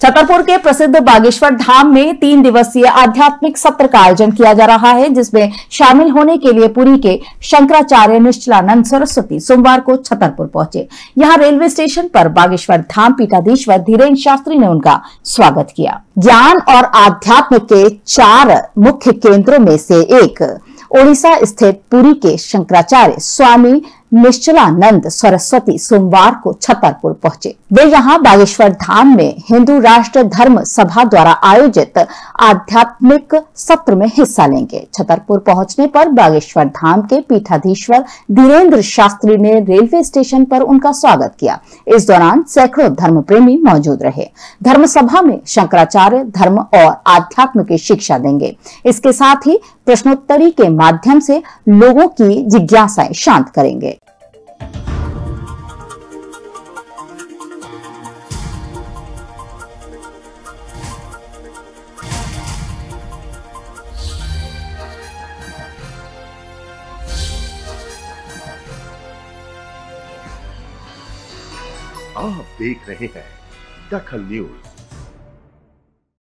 छतरपुर के प्रसिद्ध बागेश्वर धाम में 3 दिवसीय आध्यात्मिक सत्र का आयोजन किया जा रहा है, जिसमें शामिल होने के लिए पुरी के शंकराचार्य निश्चलानंद सरस्वती सोमवार को छतरपुर पहुंचे। यहां रेलवे स्टेशन पर बागेश्वर धाम पीठाधीश्वर धीरेन्द्र शास्त्री ने उनका स्वागत किया। ज्ञान और आध्यात्म के 4 मुख्य केंद्रों में से एक ओडिशा स्थित पुरी के शंकराचार्य स्वामी निश्चलानंद सरस्वती सोमवार को छतरपुर पहुंचे। वे यहां बागेश्वर धाम में हिंदू राष्ट्र धर्म सभा द्वारा आयोजित आध्यात्मिक सत्र में हिस्सा लेंगे। छतरपुर पहुंचने पर बागेश्वर धाम के पीठाधीश्वर धीरेन्द्र शास्त्री ने रेलवे स्टेशन पर उनका स्वागत किया। इस दौरान सैकड़ों धर्म प्रेमी मौजूद रहे। धर्म सभा में शंकराचार्य धर्म और आध्यात्म की शिक्षा देंगे। इसके साथ ही प्रश्नोत्तरी के माध्यम से लोगों की जिज्ञासाएं शांत करेंगे। आप देख रहे हैं दखल न्यूज।